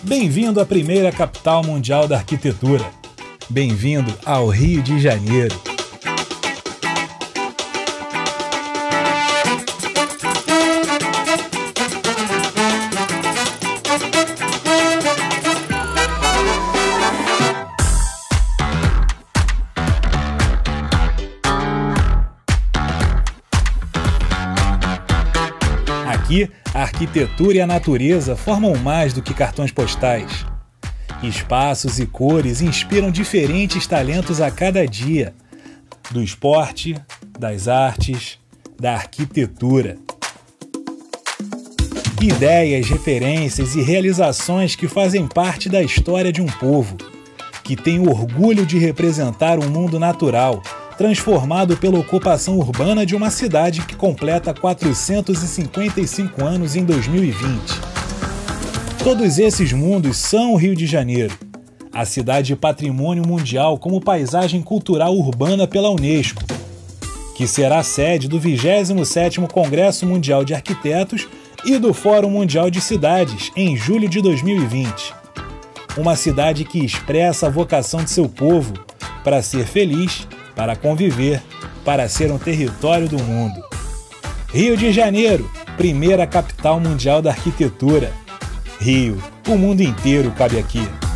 Bem-vindo à primeira capital mundial da arquitetura. Bem-vindo ao Rio de Janeiro. Aqui, a arquitetura e a natureza formam mais do que cartões postais. Espaços e cores inspiram diferentes talentos a cada dia, do esporte, das artes, da arquitetura. Ideias, referências e realizações que fazem parte da história de um povo, que tem o orgulho de representar um mundo natural, transformado pela ocupação urbana de uma cidade que completa 455 anos em 2020. Todos esses mundos são o Rio de Janeiro, a cidade Patrimônio Mundial como paisagem cultural urbana pela Unesco, que será sede do 27º Congresso Mundial de Arquitetos e do Fórum Mundial de Cidades, em julho de 2020. Uma cidade que expressa a vocação de seu povo para ser feliz, para conviver, para ser um território do mundo. Rio de Janeiro, primeira capital mundial da arquitetura. Rio, o mundo inteiro cabe aqui.